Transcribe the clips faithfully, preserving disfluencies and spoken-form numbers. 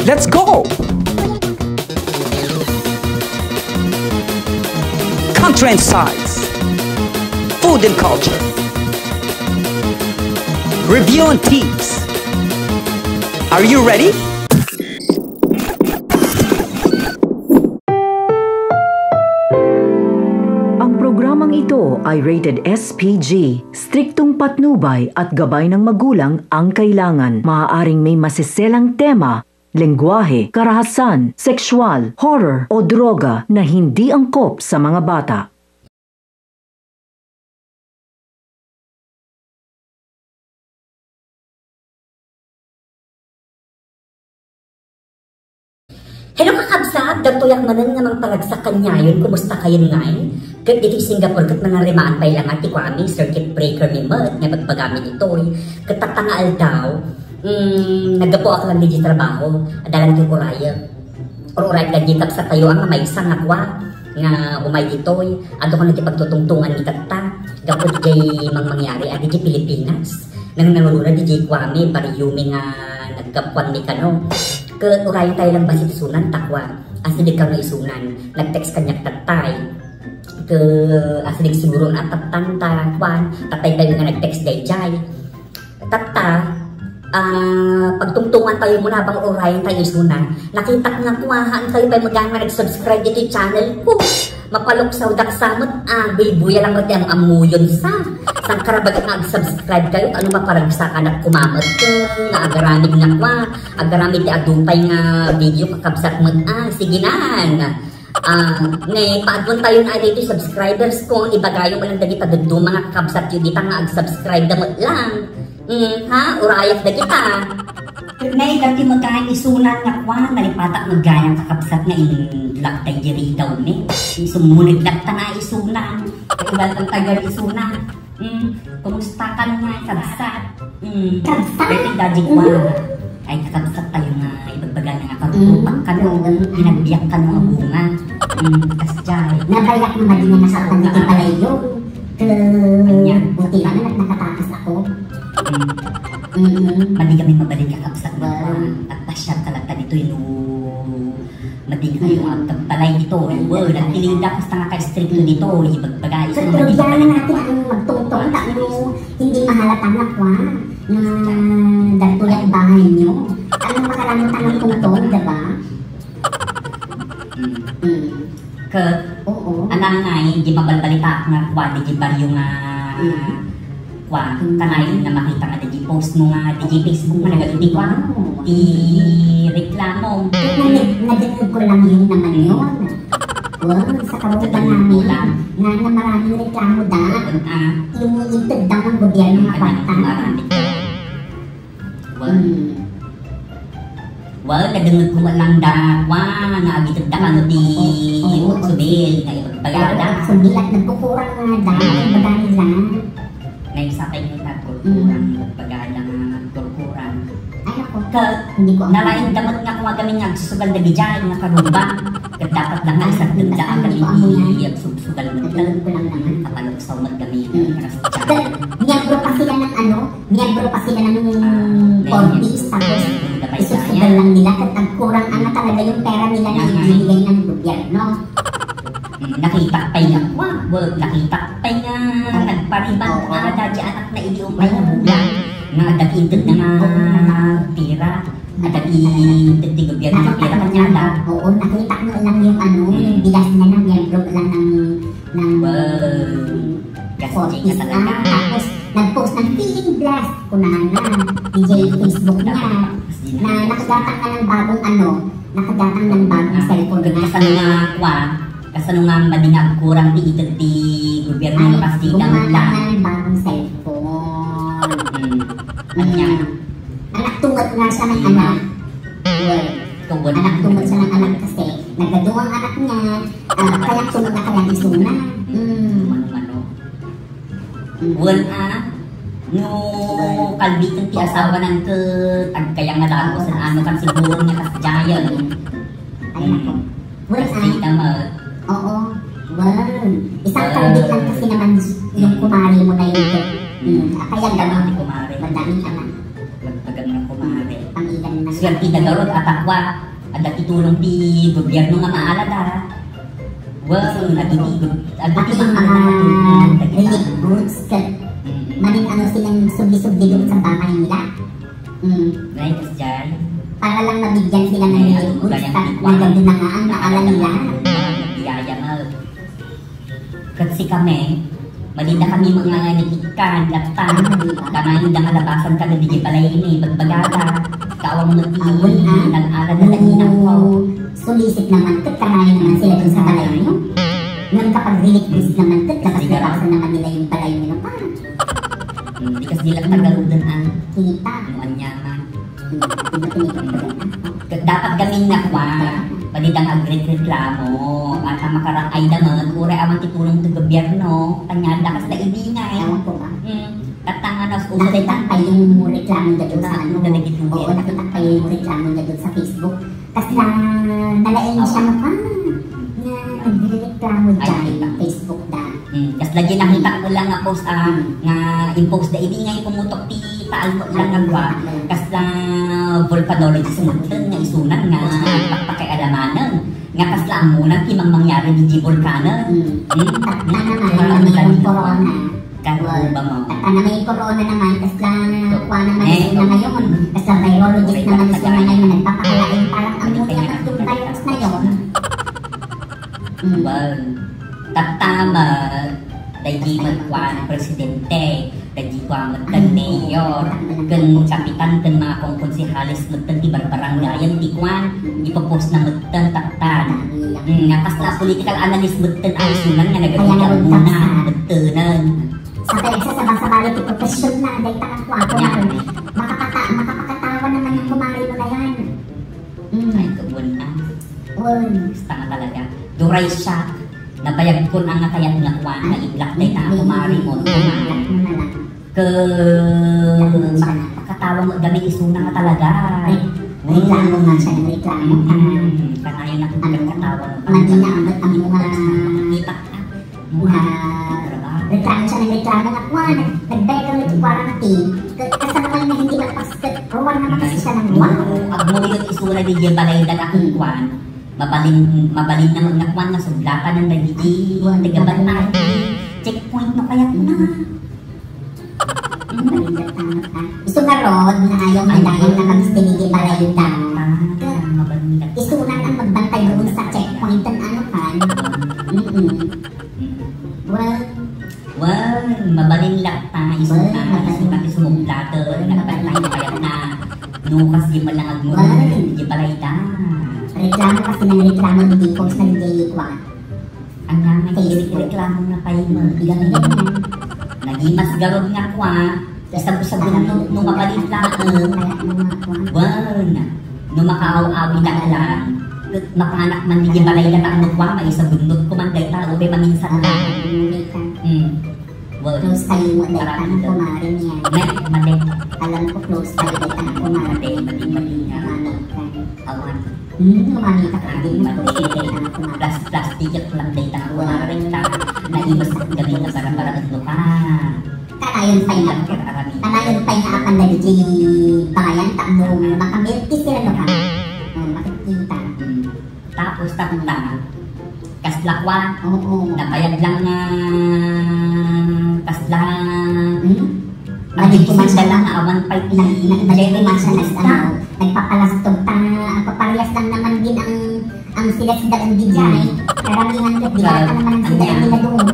Let's go! Country and sides, food and culture, review and tips. Are you ready? Ang programang ito ay rated S P G. Striktong patnubay at gabay ng magulang ang kailangan. Maaaring may masiselang tema, lengguwahe, karahasan, sexual, horror o droga na hindi angkop sa mga bata. Hello kakabsat, dagtoyak manan nga mang palagsak kanyayon, kumusta kayo ngayon? Kat dito Singapore, kat mga rimaan pa ilang ati ko aming circuit breaker ni Mat, nga magpagamit ito eh. Kat tatangaal daw, mm, nagapo ako lang di trabaho, adalan yung uraya. Or uray ka di sa tayo ang may isang akwa, nga umay dito eh. Ado ko na di pagtutungtungan ni tata, gapo di mang mangyari, adi di Pilipinas. Nang nanulura di di kwame, bariyumi nga nagkapuan ni kano. Ke uray tayo lang basit isunan takwa asidik kang isunan nag-text kanyak tatay ke asidik siguro na tatang takwan tatay tayo nga nag-text day jay tata uh, pagtungtungan tayo muna bang uray tayo isunan nakita nga kuwahan tayo pa magana nag-subscribe dito channel ko mapaluksaw dak samot ah buy-buya lang mati ang amuyon sa sang karabag nga subscribe kayo ano ba parang sa kanak kumamot ko na agaramid nga kwa agaramid di adupay nga video kakabsat mo ah sige nan ah ngay paadwan tayo na dito subscribers ko ibagayo mo lang dagi paduddo mga kakabsat yun dita nga ag-subscribe damot lang mm, ha urayak da kita may ganti magkain isunan nga kwa nalipatak magayang kakabsat nga inlaktay diri daw ni sumunod lakta na isunan kailan ang tagal isunan mm, kumusta ka nga kakabsat mm, kakabsat betik daji kwa ay kakabsat tayo nga ibagbaga nga karupak ka no pinagbiyak ka no ang bunga mm, kasjay nabayak na madina na sa akong iti palayo ke buti lang na nakatakas ako mm. Mm-hmm. Madi kami mabalik kakabsat ba at pasyal kalagta dito yung madi nga yung agtagtalay dito yung word at tilinda kas nga ka-strict dito ibagbagay so pero diyan na natin ang magtungtong ta no hindi mahalata na kwa na dagtulak bahay nyo ano makalamutan ng tungtong diba? Mm. Ke oo anang nga hindi mabalbalita nga kwa di baryo nga kwa kanay na makita nga di post mo nga di Facebook nga nagatuti kwa di reklamo nadinig ko lang yun naman yun well sa kabutan namin nga na maraming reklamo dahil yung itag daw ng gobyerno nga bata well well nadungag ko lang da kwa nga abitag da ano di subil nga ipagbayada subil at nagkukurang nga dahil madami lang ngayon sa akin yung nagkurkurang pagkala nga nagkurkurang ay ako ka nalaing damot nga kung kami nga susugal na bidyan nga karubang kat dapat lang nga sa tundaan kami iyag susugal mo lang kapaluksaw magkami miyembro pa sila ng ano miyembro pa sila ng forties tapos isusugal lang nila kat nagkurang ang talaga yung pera nila na ibigay ng gobyerno nakita pa nga kwa nakita pa nga nagparibang nga dati anak na iliumay na bulan nga dagintid na nga tira nga dagintid di gobyerno na tira kanya lang oo nakita mo lang yung ano yung bilas na ng miyembro lang ng ng kasi nga talaga tapos nag-post ng feeling blessed kunahan na D J Facebook niya na nakadatang na ng bagong ano nakadatang ng bagong cellphone na sa mga kwa kasano nga madingag kurang di ito di gobyerno kasi lang lang bagong cellphone kanya anak tungod nga siya ng anak well anak tungod siya ng anak kasi nagaduwang anak niya kaya sunod na kaya isuna mano-mano well ah no kalbitan ti asawa ng ke kaya nga dago sa ano kan siguro niya kasi jayan ay ako well ah oo, well, isang kalbit lang kasi naman yung kumari mo na yun. Mm. Kaya gano'n, madaming anak. Magpagang na kumari. Pangilan na. Swerte pinagarot at akwa. Ada itulong di gobyerno nga maalada. Wow, naduti Pati yung mga relief goods kat maning ano silang subli-subli doon sa bahay nila. Mm. Right, kas dyan. Para lang mabigyan sila ng relief goods kat naganda na nga ang naala nila. Iyaya nga. Kasi kami, malinda kami mga nitikan, latan, kama hindi kalabasan ka na di balay ini, bagbagata, kaawang mo nati, nag-aral na naginang ko. Sulisit naman kat kanayan naman sila dun sa balay nyo. Nung kapag relief goods naman kat, kapag nalabasan naman nila yung balay nyo pa. Hindi kasi nila tagaludan ang Kita. anuan niya man. Hindi tinitong Dapat gaming nakwa, balidang agreklamo, at ang makarangay naman, ure aman titulong ng gobyerno, tanyada kas na ibingay. Ewan ko ba? Hmm, tatanga na sa uso. Nakita pa yung reklamo niya doon sa ano. Na nagitong Oo, nakita pa yung reklamo niya doon sa Facebook. Kasi na nalaing siya mo pa na nagreklamo dyan sa Facebook da. Hmm, kas lagi nakita ko lang nga post ah, nga impose da ibingay pumutok ti taal mo lang nga ba. Kas na volcanologist mo nga isunan nga pakialamanan. Nga kas lang muna kimang mangyari di volcano. Hmm. Hmm, At na naman, mayroong corona. Kano ba mo? At na may corona naman, kasi lang kuha naman na ngayon. Kasi lang virologist naman is na ngayon, nagpapakalain parang ang muna naman yung virus na yun. Well, tatama, dahil magkuhan presidente, dahil kuhan magkan mayor, kan kapitan, kan mga kong konsihalis magtan ti barbaranggayan, ti kuhan, ipapost na magtan taktan. Nga kas na political analyst magtan ay sunan nga nagagawin muna, magtanan. Sa pinagsasabang-sabali ti profesyon na, dahil takang kwapo na rin. Makapata, makapakatawa naman yung kumari mo na yan. Ay, kabun na. Un. Basta nga talaga. Duray siya. Nabayag ko na nga kaya nga kuhan, na iblak na ita kumari mo. Iblak mo na lang. Ke... Makakatawa mo, dami isuna nga talaga. Reklamo nga siya ng reklamo. Kanayon na kung katawa mo. Maginaabot ang mga... Kita ka. Mga... Reklamo siya ng reklamo nga kuhan. Nagbayag ang nagtukwara na ti. Kasama na hindi magpaskat. Ruwan naman kasi siya ng wow. Ang muli ng isura di dyan balay na akong kuhan. Mabalin, mabalin na mga kuhan na sublatan ng nagidi. Tigaban na. Checkpoint mo kaya ko na. Isu nga rod na ayaw mandayan na mag-stinigi balay da. Isunan ang magbantay doon sa checkpoint ang ano kan. Well, well, mabalin lang ta. Isunan, isunan ti sumuglato. Nakabantay na kaya na. Nukas di man lang agmo. Di balay da. Reklamo kasi ng reklamo di post ng daily kwa. Ang naman reklamo na kayo mo. Ilang nagimas garod nga kwa. Sabog-sabog nung no, mapalit lang. Well, nung makaaw-awi na lang. Makanak man di balay na taang kwa. May isa bundot ko man dahil tao. May paminsan na. Well, close kayo mo dahil tanong kumarin yan. May, mali. Alam ko close kayo dahil tanong kumarin. Mali, mali, mali nga. Awan. Hmm, kumamit ka Mali, mali. Plus, plastic lang dahil tanong kumarin ka. Naibas na gabi na para-para ang lupa. Kanayon pa yung kanayon pa yung akan na di bayan takbo makamilti sila no ka. Makikita. Tapos tapos kaslakwa. Oo. Nabayad lang na kasla. Balik ko man siya lang awan pa balik ko man siya na nagpapalastog ta. Ang paparehas lang naman din ang ang sila sila ang D J. Karamihan ka di ka naman sila ang nila doon.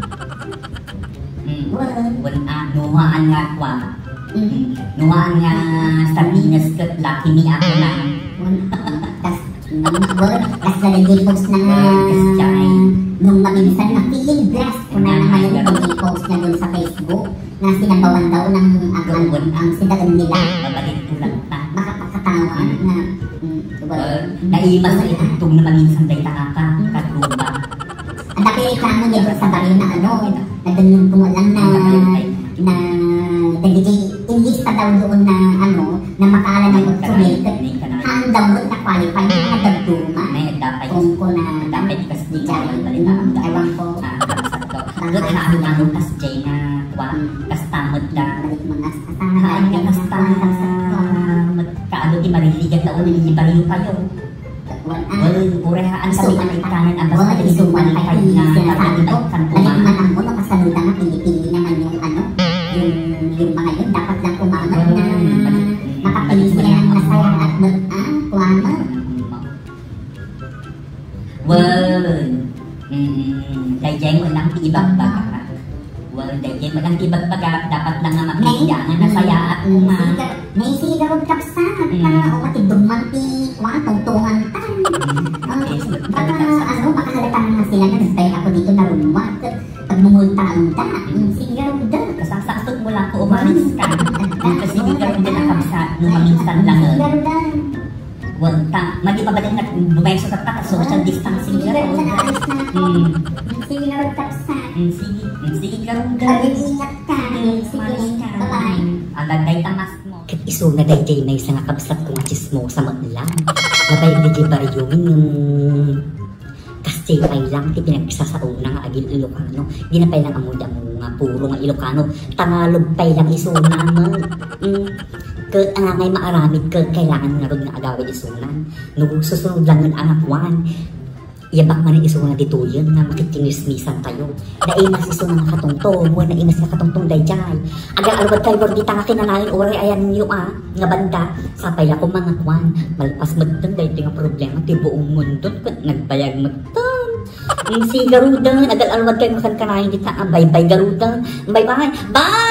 Wala, nuhaan nga kwa. Nuhaan nga sardinas kat laki ni ako na. Tas, tas nalagay post na nga nung mabinisan na feeling blessed ko na naman yung nalagay post niya doon sa Facebook na sinabawan daw ng ang, ang sidagan nila. Mabalik ko lang ta. Makapagkatawa na naimas na itugtong na maminsan day takaka katruba. Ang dami reklamo niya doon sa baryo na ano, na doon mo lang na na nagiging ilista daw doon na ano, na makaala ng mag-sumil. Haan daw doon na qualify na nagdagduma. Kung ko na dapat kasi di ka dyan, balita ang ewan ko. Doon na ano ang kas jay na kwa, kas tamad na. Balik mga Haan nga kas tamad. Kaano di mariligat na hindi bariyo kayo. Well, urehaan kami ng ikanan ang basta isuman kayo na sinasabi ko. Lalikman ang mo, kasalutan na pili-pili naman yung ano, yung, yung mga yun, dapat lang umangat na makapili sila ng masaya at mag-ah, kuwangat. Well, mm, dayjeng mo lang tibag-baga. Well, dayjeng mo lang tibag-baga, dapat lang nga makikiyangan na saya at uma. May sigarod kapsa at pa, o matidumang ti, kuwan, tungtungan tan. Baka, ano, baka halatan nga sila na nagtay ako dito na rumwat. Pag mumulta-unta, sigarod da. Kasasasot mo lang ko umalis ka. Kasi sigarod da na kapsa, numaminsan lang. Sigarod da. Well, ta, mali pa ba din nag-bumeso ka ta, social distancing Sigarod garo. sa naalis na ako. Sigarod kapsa. Sige, sige garo da. Mag-iingat ka. Sige, bye-bye. Ang lagay tamas mo. Kat iso na day jay na isang kabsat kong chismo sa maglang. Mabay di jay bariyumin yung kasi pay lang ti pinagsasauna nga agil Ilocano. Di na pay lang amuda mo nga puro nga Ilocano. Tangalog pay lang iso na mo. Mm. Ke ang ngay maaramid ke kailangan nga rod nga agawid isunan. No susunod lang ng anak wan. Yabak man ang isuna dituyon nga makikinismisan tayo. Naimas isuna nga katungtong, mo naimas nga katungtong dayjay. Agang alwad kayo bor di nga kinanain oray ayan niyo ah, nga banda. Sapay ako mga kwan, malpas magtang dahil nga problema ti buong mundo kat nagbayag magtang. Si garudan, agal alwad kayo makan kanain di ta, bye bye garudan, bye bye, bye!